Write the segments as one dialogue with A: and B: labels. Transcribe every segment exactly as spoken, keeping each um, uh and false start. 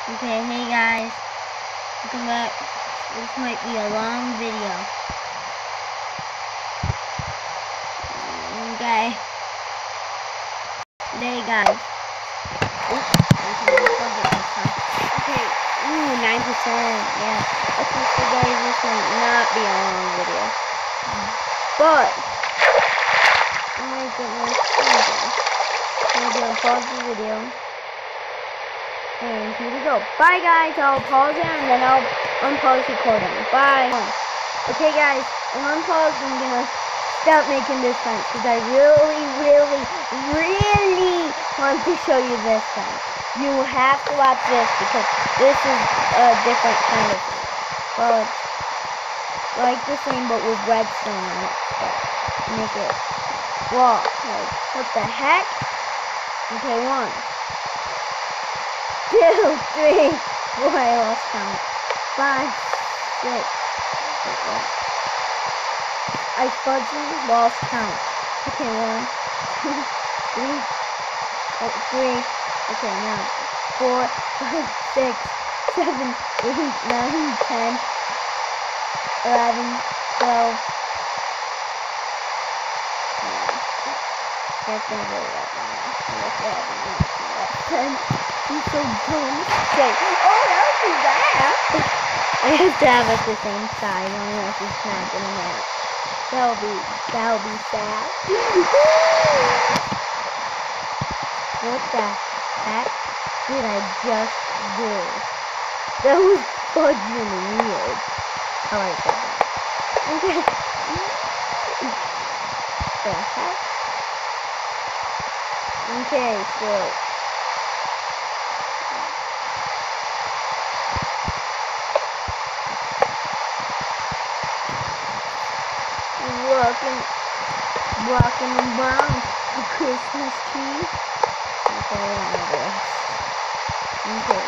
A: Okay, hey guys, welcome back. This might be a long video. Okay. Today, guys. Oops, okay, ooh, nine percent. Yeah. Okay, so guys, this might not be a long video. But, I might get more something. So I'm gonna pause the video. And here we go. Bye guys, I'll pause it and then I'll unpause recording. Bye. Okay guys, I'm unpaused and I'm gonna stop making this fence because I really, really, really want to show you this fence. You have to watch this because this is a different kind of fence. Well, it's like the same but with redstone on it. So make it walk. Like, what the heck? Okay, one. Two, three, four, I lost count. Five, six. I fudging lost count. Okay, one, two, three, oh, three. Okay, now four, five, six, seven, eight, nine, ten, eleven, twelve. That's gonna go eleven. ten. I'm so dumb. Okay. Oh, that was that. I have to have it the same side, unless it's not gonna match. That'll be, that'll be sad. What the heck did I just do? That was fucking weird. How I said that. Okay. The heck? Okay, so. Walking, walking around the Christmas tree. Okay, I don't know this. Okay.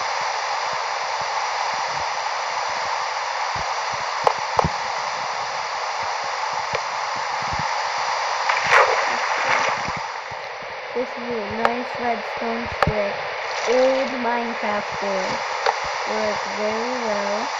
A: This is a nice redstone stick. Old Minecraft board. Works very well.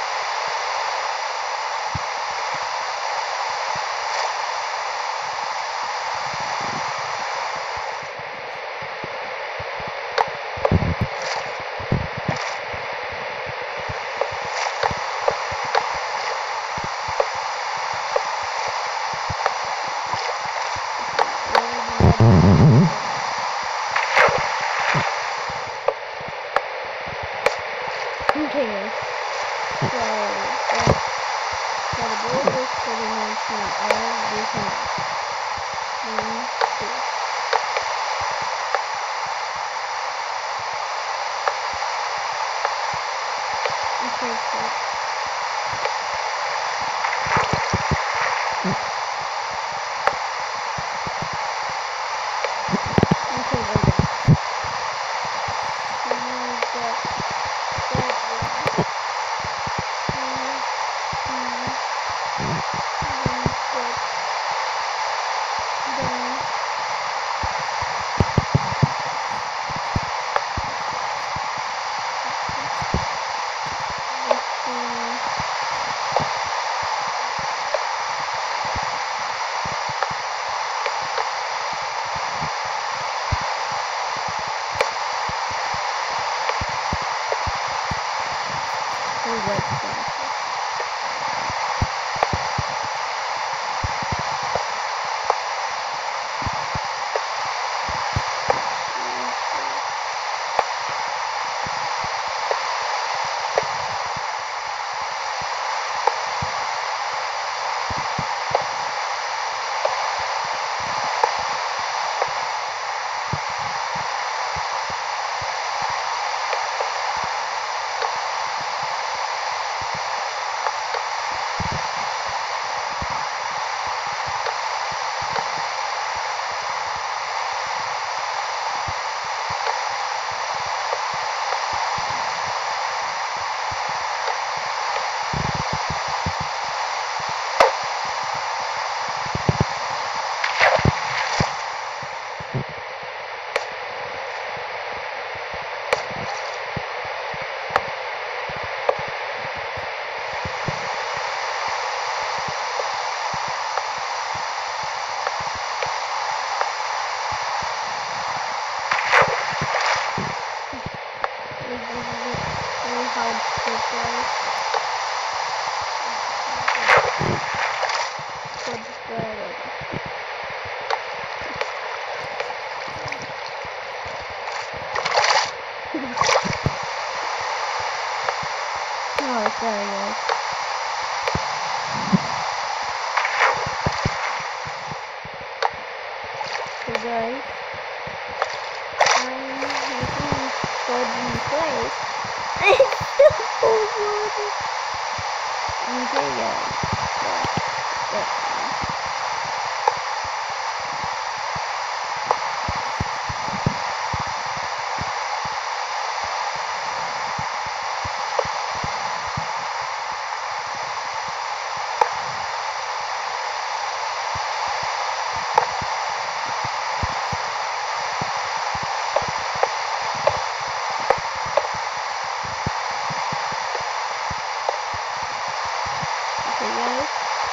A: Okay, so, that's, so the board is pretty much not all this much. One, two. Okay, so. Okay, we're good. So now we've got that one. hard trick, guys. Subscribe. Oh, sorry, guys. So, guys, I'm making golden place. It's still full of water. Okay, guys. So, that's nice. Okay, guys.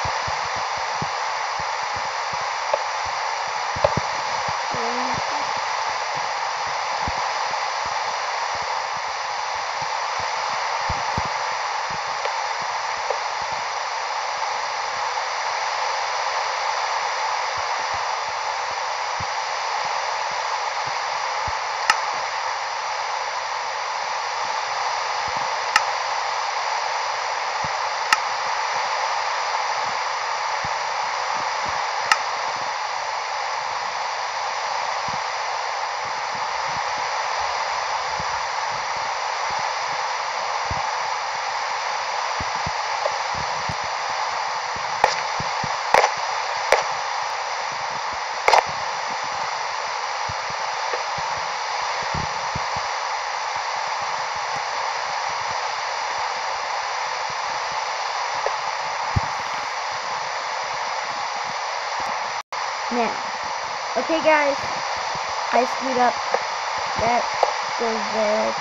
A: Now, okay, guys, I screwed up. That goes there.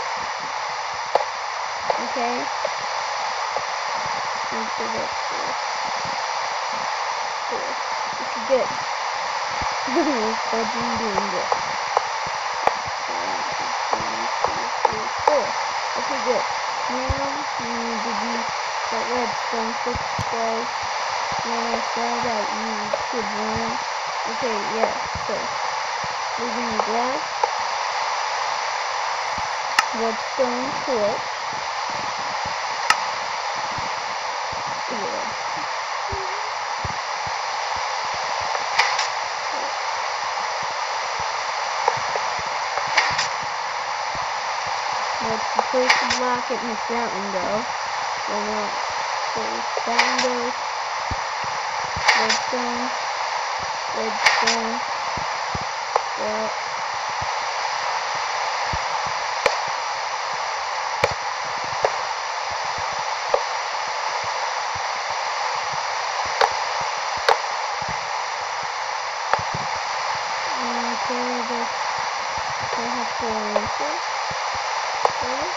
A: Okay. Into this. It's good. We're fudging doing this. One, two, three, four. Okay, good. Now we need to do that redstone fix, guys. When I saw that you should run. Okay, yeah, so we're gonna grab redstone torch. Yeah. Let's place the block it makes that one go. Then let's place that one goes. Redstone, redstone, yeah. Okay, this I have to answer. Okay.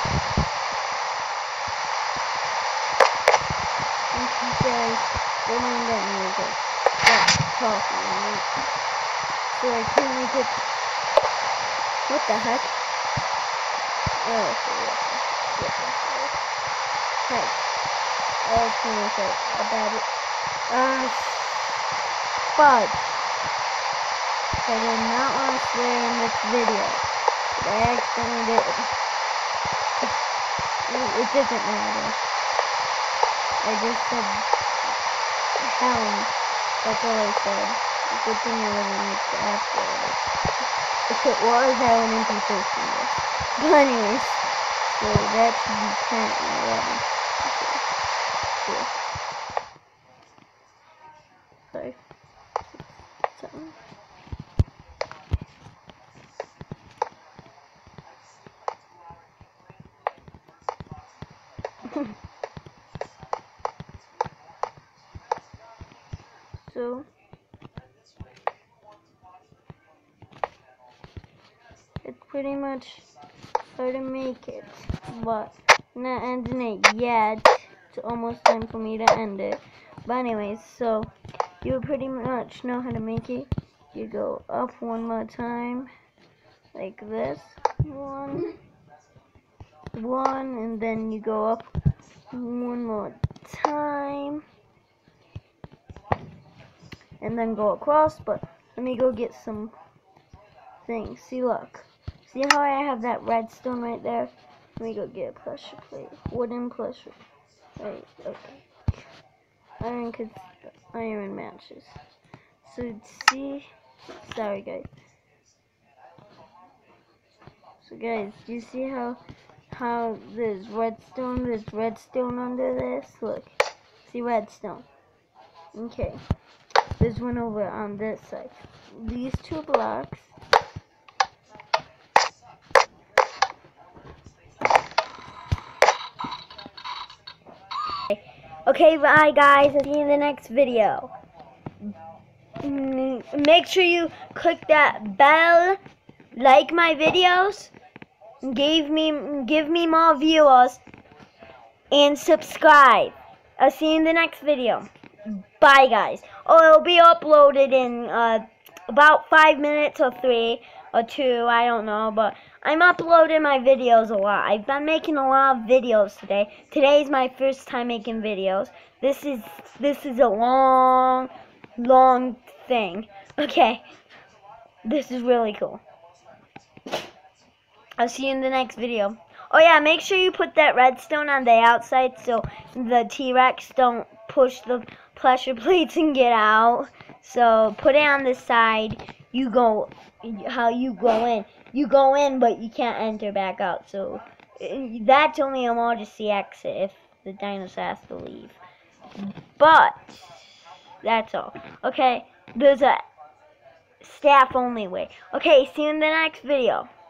A: Okay, guys, don't mind that music. That's talking, right? So I can make it. What the heck? Oh, so what the heck? Hey, I was gonna say about it. Ah, uh, fudge. I did not want to swear in this video, but I accidentally did. It doesn't matter. I just said hound. That's all I said. Good thing I wasn't like the after it. If it was, I wouldn't be posting this. But anyways, so that should be ten and eleven. Okay. Cool. Sorry. Seven. So it's pretty much how to make it, but not ending it yet. It's almost time for me to end it. But anyways, so you pretty much know how to make it. You go up one more time, like this. One, one, and then you go up one more time, and then go across. But let me go get some things. See, look. See how I have that redstone right there? Let me go get a pressure plate. Wooden pressure. Right, okay. Iron, cause iron matches. So, see? Sorry, guys. So, guys, do you see how how there's redstone? There's redstone under this? Look. See redstone. Okay. There's one over on this side. These two blocks. Okay, bye guys. I'll see you in the next video. Make sure you click that bell, like my videos, give me give me more viewers, and subscribe. I'll see you in the next video. Bye guys. Oh, it'll be uploaded in uh, about five minutes or three or two, I don't know, but I'm uploading my videos a lot. I've been making a lot of videos today. Today's my first time making videos. This is this is a long, long thing. Okay, this is really cool. I'll see you in the next video. Oh yeah, make sure you put that redstone on the outside so the T-Rex don't push the pressure plates and get out. So put it on the side. You go, how you go in. You go in, but you can't enter back out. So that's only an emergency exit if the dinosaur has to leave. But that's all. Okay, there's a staff only way. Okay, see you in the next video.